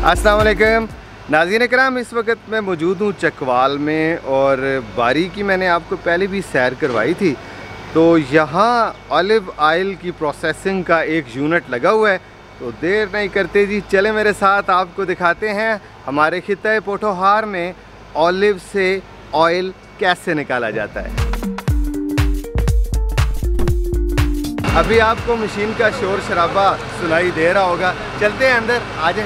अस्सलाम वालेकुम नाज़रीन किराम, इस वक्त मैं मौजूद हूँ चकवाल में और बारी की मैंने आपको पहले भी सैर करवाई थी। तो यहाँ ऑलिव ऑयल की प्रोसेसिंग का एक यूनिट लगा हुआ है। तो देर नहीं करते जी, चले मेरे साथ, आपको दिखाते हैं हमारे खित्ते पोठोहार में ऑलिव से ऑयल कैसे निकाला जाता है। अभी आपको मशीन का शोर शराबा सुनाई दे रहा होगा, चलते हैं अंदर, आ जाए।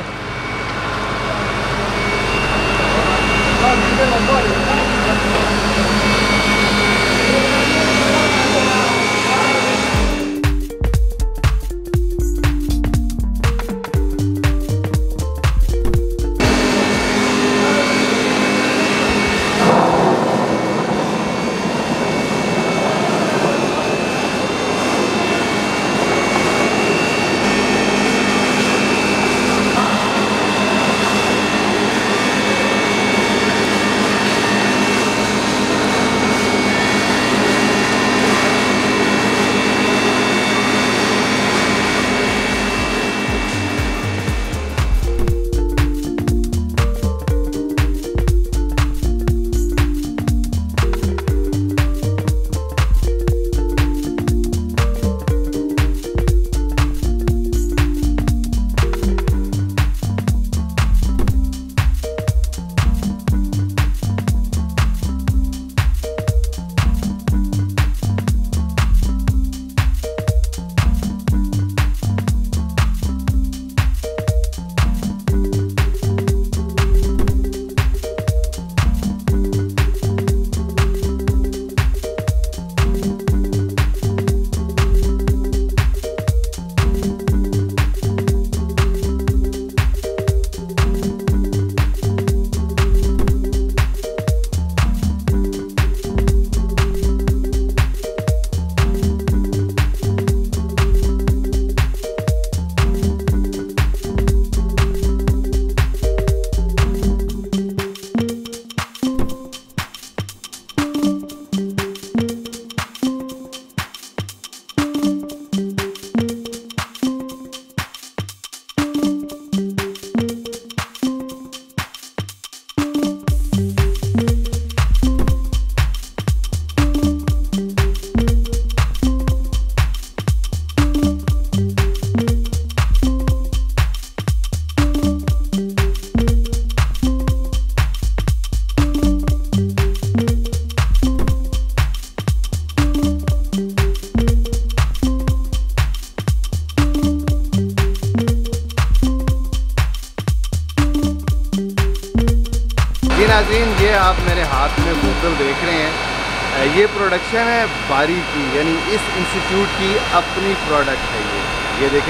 नाज़रीन, ये आप मेरे हाथ में बोतल देख रहे हैं, ये प्रोडक्शन है बारी की, यानी इस इंस्टीट्यूट की अपनी प्रोडक्ट है ये देखें।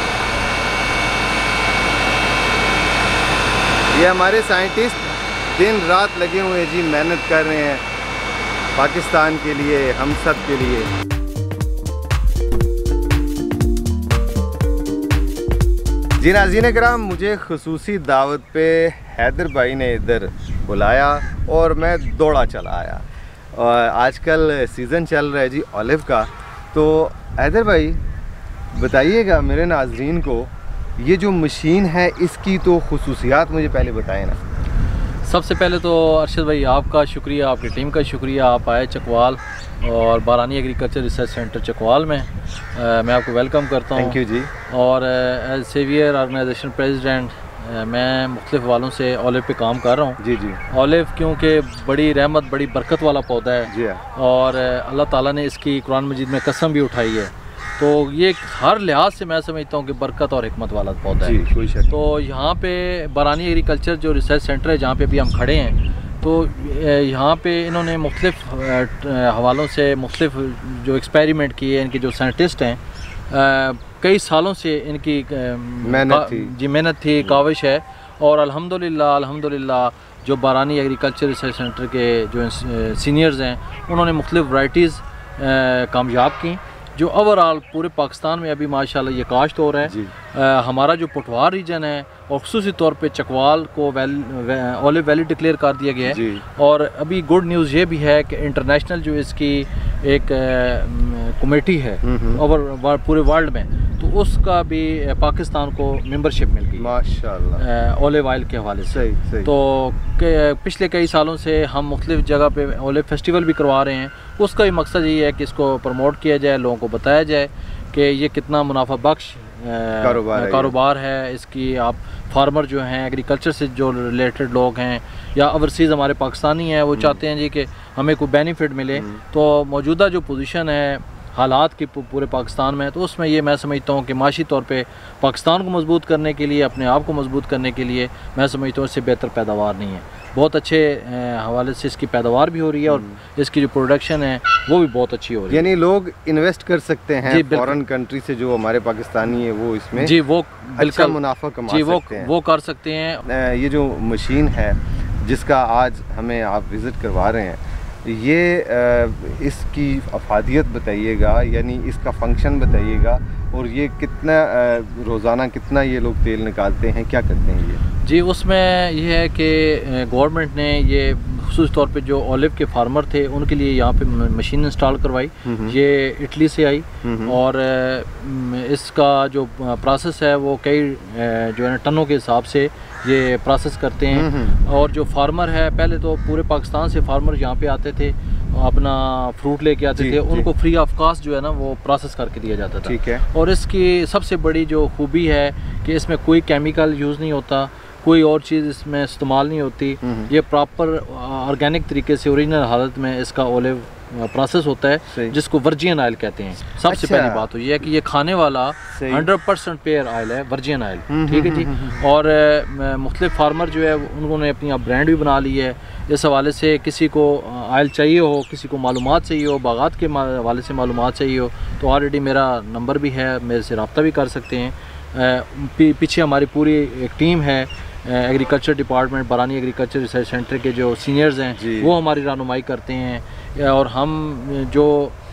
ये हमारे साइंटिस्ट दिन रात लगे हुए हैं जी, मेहनत कर रहे हैं पाकिस्तान के लिए, हम सब के लिए। जी नाज़रीन किराम, मुझे खुसूसी दावत पे हैदर भाई ने इधर बुलाया और मैं दौड़ा चला आया। और आजकल सीज़न चल रहा है जी ऑलिव का। तो हैदर भाई बताइएगा मेरे नाज़रीन को, ये जो मशीन है इसकी तो खुसूसियात मुझे पहले बताएं ना। सबसे पहले तो अरशद भाई आपका शुक्रिया, आपकी टीम का शुक्रिया, आप आए चकवाल और बारानी एग्रीकल्चर रिसर्च सेंटर चकवाल में। मैं आपको वेलकम करता हूँ। Thank you ji. और एज सेवियर ऑर्गेनाइजेशन प्रेसिडेंट मैं मुख्तलिफ वालों से ऑलिव पे काम कर रहा हूँ। जी जी। ऑलिव क्योंकि बड़ी रहमत, बड़ी बरकत वाला पौधा है जी, और अल्लाह ताला ने इसकी कुरान मजीद में कसम भी उठाई है। तो ये हर लिहाज से मैं समझता हूँ कि बरकत और हिकमत वाला पौधा है। कोई शक। तो यहाँ पे बारानी एग्रीकल्चर जो रिसर्च सेंटर है, जहाँ पे अभी हम खड़े हैं, तो यहाँ पे इन्होंने मुख्तलिफ हवालों से मुख्तलिफ जो एक्सपेरिमेंट किए, इनके जो साइंटिस्ट हैं, कई सालों से इनकी मेहनत थी, काविश है। और अल्हम्दुलिल्लाह जो बारानी एग्रीकल्चर रिसर्च सेंटर के जो सीनियर्स हैं, उन्होंने मुख्तलिफ वैराइटीज़ कामयाब की, जो ओवरऑल पूरे पाकिस्तान में अभी माशाल्लाह ये काश्त हो रहा है। हमारा जो पोठवार रीजन है और ख़ुसूसी तौर पे चकवाल को ऑलिव वैली डिक्लेयर कर दिया गया है। और अभी गुड न्यूज़ ये भी है कि इंटरनेशनल जो इसकी एक कमेटी है ओवर पूरे वर्ल्ड में, तो उसका भी पाकिस्तान को मेंबरशिप मिल गई माशाल्लाह ओलिव ऑयल के हवाले से। सही। तो पिछले कई सालों से हम मुख्तलिफ जगह पे ओलिव फेस्टिवल भी करवा रहे हैं। उसका भी मकसद यही है कि इसको प्रमोट किया जाए, लोगों को बताया जाए कि ये कितना मुनाफा बख्श कारोबार है। इसकी आप फार्मर जो हैं, एग्रीकल्चर से जो रिलेटेड लोग हैं या ओवरसीज़ हमारे पाकिस्तानी हैं, वो चाहते हैं जी कि हमें कोई बेनिफिट मिले। तो मौजूदा जो पोजीशन है हालात की पूरे पाकिस्तान में, तो उसमें ये मैं समझता हूँ कि माशी तौर पे पाकिस्तान को मजबूत करने के लिए, अपने आप को मजबूत करने के लिए मैं समझता हूँ इससे बेहतर पैदावार नहीं है। बहुत अच्छे हवाले से इसकी पैदावार भी हो रही है और इसकी जो प्रोडक्शन है वो भी बहुत अच्छी हो रही है। यानी लोग इन्वेस्ट कर सकते हैं फॉरेन कंट्री से, जो हमारे पाकिस्तानी है वो इसमें जी वो अच्छा मुनाफा कमा सकते हैं, वो कर सकते हैं। ये जो मशीन है जिसका आज हमें आप विज़िट करवा रहे हैं, ये इसकी अफादियत बताइएगा, यानी इसका फंक्शन बताइएगा, और ये कितना रोज़ाना कितना ये लोग तेल निकालते हैं, क्या करते हैं ये? जी उसमें यह है कि गवर्नमेंट ने ये ख़ुसूस तौर पे जो ओलिव के फार्मर थे उनके लिए यहाँ पे मशीन इंस्टॉल करवाई। ये इटली से आई और इसका जो प्रोसेस है वो कई जो है टनों के हिसाब से ये प्रोसेस करते हैं। और जो फार्मर है, पहले तो पूरे पाकिस्तान से फार्मर यहाँ पे आते थे, अपना फ्रूट लेके आते थे, उनको फ्री ऑफ कास्ट जो है ना वो प्रोसेस करके दिया जाता था। ठीक है। और इसकी सबसे बड़ी जो खूबी है कि इसमें कोई केमिकल यूज़ नहीं होता, कोई और चीज़ इसमें इस्तेमाल नहीं होती। ये प्रॉपर ऑर्गेनिक तरीके से ओरिजिनल हालत में इसका ओलिव प्रोसेस होता है, जिसको वर्जिन ऑयल कहते हैं। सबसे पहली बात तो ये है कि ये खाने वाला 100% प्योर ऑयल है, वर्जिन ऑयल। ठीक है जी। और मुख्तलिफ फार्मर जो है उन्होंने अपनी ब्रांड भी बना ली है। इस हवाले से किसी को ऑयल चाहिए हो, किसी को मालूमात चाहिए हो, बागात के हवाले से मालूमात चाहिए हो, तो ऑलरेडी मेरा नंबर भी है, मेरे से रब्ता भी कर सकते हैं। पीछे हमारी पूरी एक टीम है, agriculture department, Barani agriculture research centre के जो सीनियर्स हैं वो हमारी रहनुमाई करते हैं। और हम जो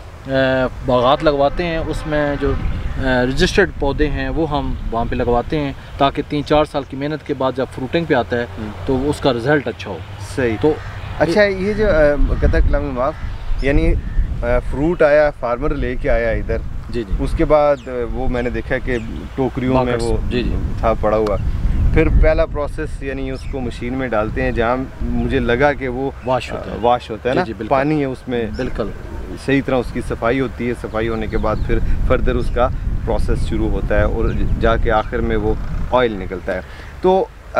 बागात लगवाते हैं उसमें जो रजिस्टर्ड पौधे हैं वो हम वहाँ पे लगवाते हैं, ताकि 3-4 साल की मेहनत के बाद जब फ्रूटिंग पे आता है तो उसका रिज़ल्ट अच्छा हो। सही। तो अच्छा, ये जो कथा कलाम माफ़, यानी फ्रूट आया, फार्मर लेके आया इधर, जी, उसके बाद वो मैंने देखा कि टोकरियों में वो था पड़ा हुआ, फिर पहला प्रोसेस यानी उसको मशीन में डालते हैं, जहाँ मुझे लगा कि वो वाश होता है ना, पानी है उसमें, बिल्कुल सही तरह उसकी सफाई होती है। सफाई होने के बाद फिर फर्दर उसका प्रोसेस शुरू होता है और जाके आखिर में वो ऑयल निकलता है। तो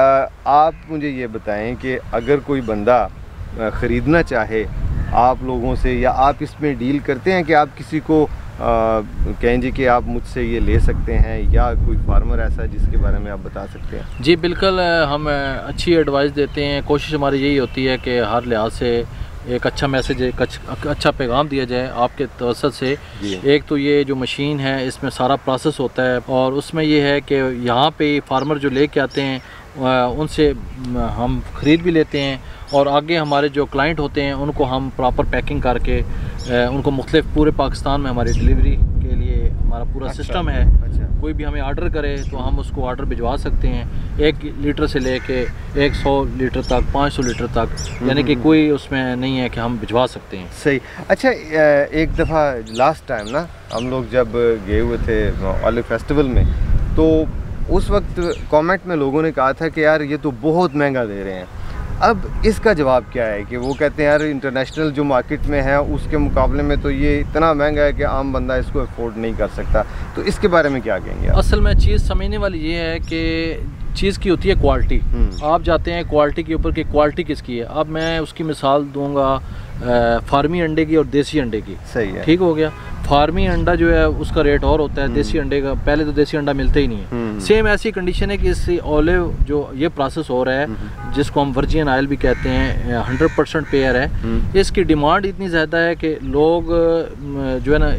आप मुझे ये बताएं कि अगर कोई बंदा ख़रीदना चाहे आप लोगों से, या आप इसमें डील करते हैं कि आप किसी को कहें जी कि आप मुझसे ये ले सकते हैं, या कोई फार्मर ऐसा जिसके बारे में आप बता सकते हैं? जी बिल्कुल, हम अच्छी एडवाइस देते हैं। कोशिश हमारी यही होती है कि हर लिहाज से एक अच्छा मैसेज, एक अच्छा पैगाम दिया जाए आपके तवसत से। एक तो ये जो मशीन है इसमें सारा प्रोसेस होता है, और उसमें ये है कि यहाँ पे फार्मर जो लेके आते हैं उनसे हम ख़रीद भी लेते हैं, और आगे हमारे जो क्लाइंट होते हैं उनको हम प्रॉपर पैकिंग करके उनको मुख्तलिफ पूरे पाकिस्तान में हमारी डिलीवरी के लिए हमारा पूरा सिस्टम है। कोई भी हमें आर्डर करे तो हम उसको आर्डर भिजवा सकते हैं, 1 लीटर से लेके 100 लीटर तक, 500 लीटर तक, यानी कि कोई उसमें नहीं है कि हम भिजवा सकते हैं। सही। अच्छा, एक दफ़ा लास्ट टाइम ना हम लोग जब गए हुए थे ओलिव फेस्टिवल में, तो उस वक्त कमेंट में लोगों ने कहा था कि यार ये तो बहुत महंगा दे रहे हैं। अब इसका जवाब क्या है कि वो कहते हैं यार इंटरनेशनल जो मार्केट में है उसके मुकाबले में तो ये इतना महंगा है कि आम बंदा इसको अफोर्ड नहीं कर सकता। तो इसके बारे में क्या कहेंगे आप? असल में चीज़ समझने वाली ये है कि चीज़ की होती है क्वालिटी। आप जाते हैं क्वालिटी के ऊपर कि क्वालिटी किसकी है। अब मैं उसकी मिसाल दूंगा फार्मी अंडे की और देसी अंडे की। सही है, ठीक हो गया। फार्मी अंडा जो है उसका रेट और होता है, देसी अंडे का पहले तो देसी अंडा मिलता ही नहीं है। सेम ऐसी कंडीशन है कि इस ओलिव जो ये प्रोसेस हो रहा है जिसको हम वर्जिन ऑयल भी कहते हैं, 100% प्योर है। इसकी डिमांड इतनी ज़्यादा है कि लोग जो है ना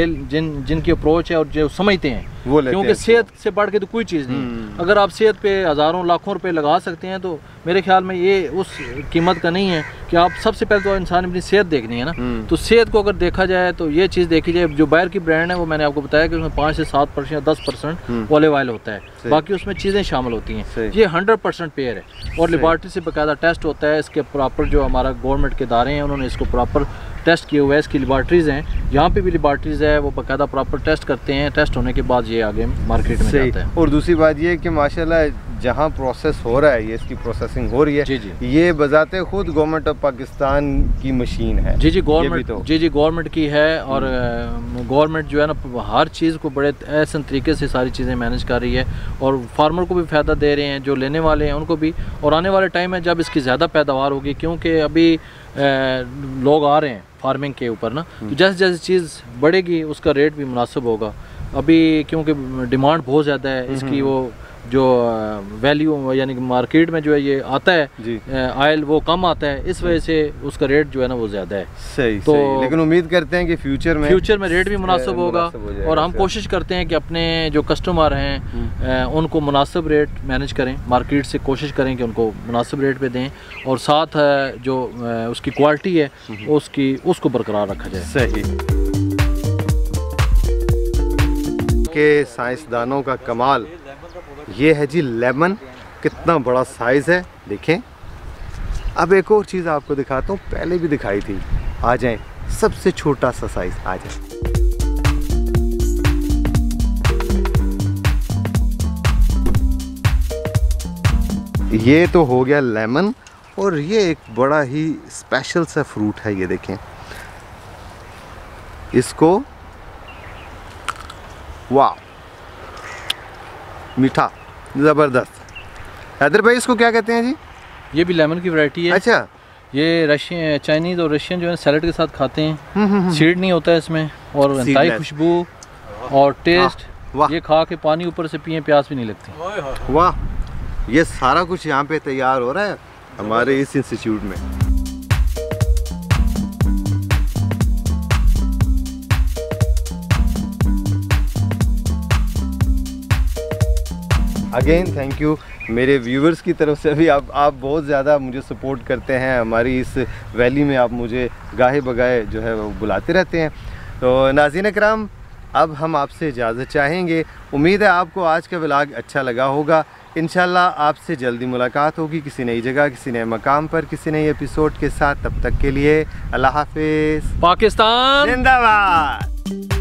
जिनकी अप्रोच है और जो समझते हैं वो लेते हैं, क्योंकि सेहत से बढ़ के तो कोई चीज़ नहीं। अगर आप सेहत पे हज़ारों लाखों रुपए लगा सकते हैं तो मेरे ख्याल में ये उस कीमत का नहीं है कि आप सबसे पहले तो इंसान अपनी सेहत देखनी है ना। तो सेहत को अगर देखा जाए तो ये चीज़ देखी जाए, जो बाहर की ब्रांड है वो मैंने आपको बताया कि उसमें 5 से 7% या 10% ओलिव ऑयल होता है, बाकी उसमें चीज़ें शामिल होती हैं। ये 100% प्योर है और लेबॉर्ट्री से बाकायदा टेस्ट होता है। इसके प्रॉपर जो हमारा गवर्नमेंट के इदारे हैं उन्होंने इसको प्रॉपर टेस्ट किए हुए हैं, इसकी लेबॉर्ट्रीज़ हैं, यहाँ पे भी लेबॉर्ट्रीज़ है, वो बाकायदा प्रॉपर टेस्ट करते हैं, टेस्ट होने के बाद ये आगे मार्केट में जाता है। और दूसरी बात ये कि माशाल्लाह जहाँ प्रोसेस हो रहा है, ये इसकी प्रोसेसिंग हो रही है, जी जी, ये बजाते खुद गवर्नमेंट ऑफ पाकिस्तान की मशीन है। जी जी, गवर्नमेंट, जी जी, गवर्नमेंट की है। और गवर्नमेंट जो है ना हर चीज़ को बड़े ऐसे तरीके से सारी चीज़ें मैनेज कर रही है, और फार्मर को भी फ़ायदा दे रहे हैं, जो लेने वाले हैं उनको भी। और आने वाले टाइम में जब इसकी ज़्यादा पैदावार होगी, क्योंकि अभी लोग आ रहे हैं फार्मिंग के ऊपर ना, तो जैसे जैसे चीज़ बढ़ेगी उसका रेट भी मुनासिब होगा। अभी क्योंकि डिमांड बहुत ज़्यादा है इसकी, वो जो वैल्यू यानी कि मार्केट में जो है ये आता है ऑयल वो कम आता है, इस वजह से उसका रेट जो है ना वो ज़्यादा है। सही, तो सही। लेकिन उम्मीद करते हैं कि फ्यूचर में रेट भी मुनासिब होगा, और हम कोशिश करते हैं कि अपने जो कस्टमर हैं उनको मुनासिब रेट मैनेज करें, मार्केट से कोशिश करें कि उनको मुनासिब रेट पे दें, और साथ जो उसकी क्वालिटी है उसको बरकरार रखा जाए। सही के साइंसदानों का कमाल ये है जी, लेमन कितना बड़ा साइज़ है, देखें। अब एक और चीज़ आपको दिखाता हूँ, पहले भी दिखाई थी, आ जाएं, सबसे छोटा सा साइज़, आ जाएं। ये तो हो गया लेमन, और ये एक बड़ा ही स्पेशल सा फ्रूट है, ये देखें इसको, वाह मीठा ज़बरदस्त। हैदर भाई इसको क्या कहते हैं जी? ये भी लेमन की वैरायटी है। अच्छा, ये रशियन, चाइनीज़ और रशियन जो है सैलेड के साथ खाते हैं, सीड नहीं होता है इसमें, और इंतहाई खुशबू और टेस्ट, ये खा के पानी ऊपर से पिए, प्यास भी नहीं लगती। वाह, ये सारा कुछ यहाँ पे तैयार हो रहा है हमारे इस इंस्टीट्यूट में। अगेन थैंक यू मेरे व्यूवर्स की तरफ से भी। आप बहुत ज़्यादा मुझे सपोर्ट करते हैं, हमारी इस वैली में आप मुझे गाहे बगाए जो है वो बुलाते रहते हैं। तो नाज़रीन कराम, अब हम आपसे इजाज़त चाहेंगे। उम्मीद है आपको आज का व्लॉग अच्छा लगा होगा। इंशाल्लाह आपसे जल्दी मुलाकात होगी किसी नई जगह, किसी नए मकाम पर, किसी नए एपिसोड के साथ। तब तक के लिए अल्लाह हाफिज़। पाकिस्तान जिंदाबाद।